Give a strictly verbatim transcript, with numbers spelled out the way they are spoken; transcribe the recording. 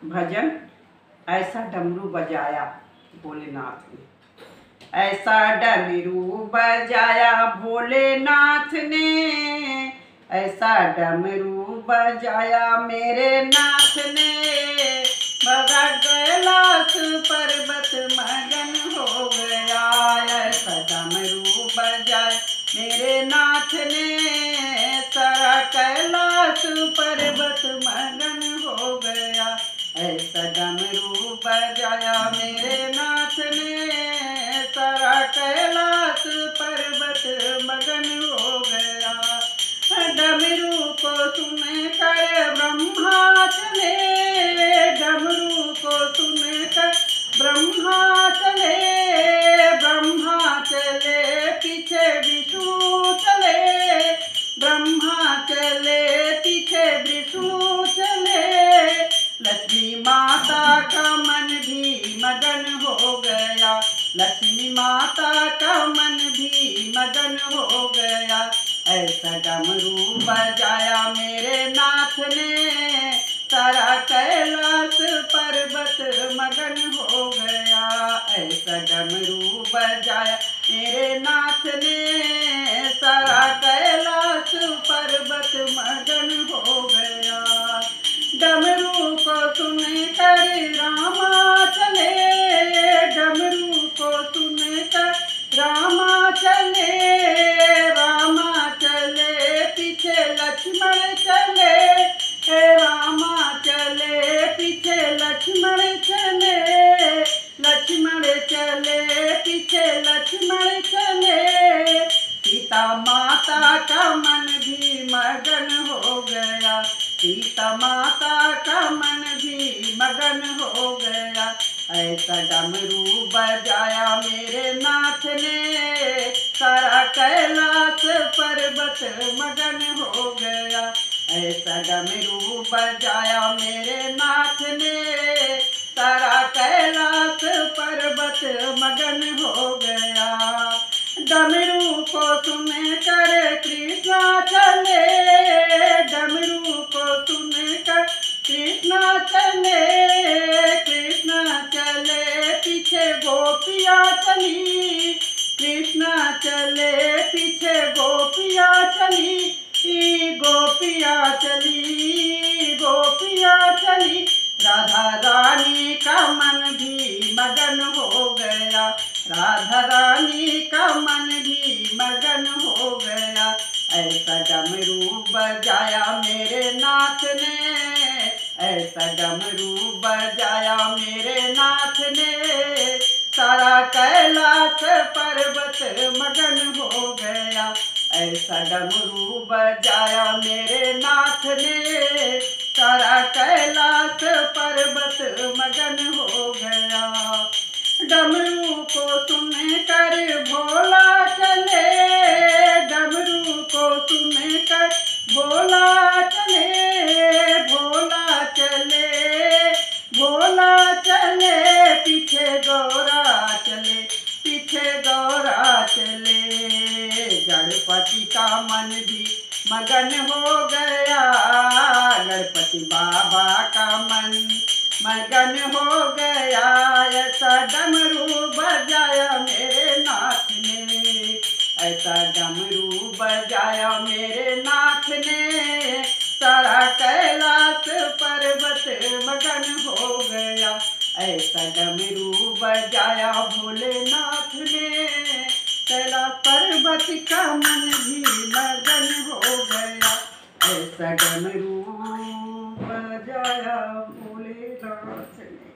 भजन ऐसा डमरू बजाया भोलेनाथ ने, ऐसा डमरू बजाया भोलेनाथ ने, ऐसा डमरू बजाया मेरे नाथ ने। भगत कैलाश पर्वत मगन हो गया, ऐसा डमरू बजाया मेरे नाथ ने। सारा कैलाश पर्वत मगन हो गया, ऐसा डमरू बजाया मेरे नाथ ने। सारा कैलाश पर्वत मगन हो गया, डमरू को सुन कर ब्रह्मा चले, डमरू को सुन कर ब्रह्मा चले। ब्रह्मा चले पीछे विष्णु चले, ब्रह्मा चले पीछे विष्णु चले। लक्ष्मी माता का मन भी मगन हो गया, लक्ष्मी माता का मन भी मगन हो गया, ऐसा डमरू बजाया मेरे नाथ ने। सारा कैलाश पर्वत मगन हो गया, ऐसा डमरू बजाया मेरे नाथ ने। सारा कैलाश पर्वत मगन हो गया, डमरू को सुन कर रामा चले, डमरू को सुन कर रामा चले। रामा चले पीछे लक्ष्मण चले, रामा चले पीछे लक्ष्मण चले। लक्ष्मण चले पीछे लक्ष्मण चले। सीता माता का मन भी मगन हो गया, सीता माता का मन भी मगन हो गया, ऐसा डमरू बजाया मेरे नाथ ने। सारा कैलाश पर्वत मगन हो गया, ऐसा डमरू बजाया मेरे नाथ ने। सारा कैलाश पर्वत मगन हो गया, डमरू को सुन कर कृष्णा चले, डमरू को सुन कर कृष्णा चले। कृष्णा चले पीछे गोपिया चली, कृष्णा चले पीछे गोपिया चली। गोपिया चली, गोपिया चली। राधा रानी का मन भी मगन हो गया, राधा रानी का मन भी मगन हो गया, ऐसा डमरू बजाया मेरे नाथ ने। ऐसा डमरू बजाया मेरे नाथ ने। सारा कैलाश पर्वत मगन हो गया, ऐसा डमरू बजाया मेरे नाथ ने। सारा कैलाश पर्वत मगन हो गया, डमरू को सुन कर भोला चले, डमरू को सुन कर भोला चले। भोला चले, भोला चले पीछे गौरा चले, पीछे गौरा चले। गणपति का मन भी मगन हो गया, गणपति बाबा का मन मगन हो गया, ऐसा डमरू बजाया मेरे नाथ ने। ऐसा डमरू बजाया मेरे नाथ ने। सारा कैलाश पर्वत मगन हो गया, ऐसा डमरू बजाया भोलेनाथ ने। कैलाश पर्वत का मन भी मगन हो गया, ऐसा डमरू बजाया भोलेनाथ ने।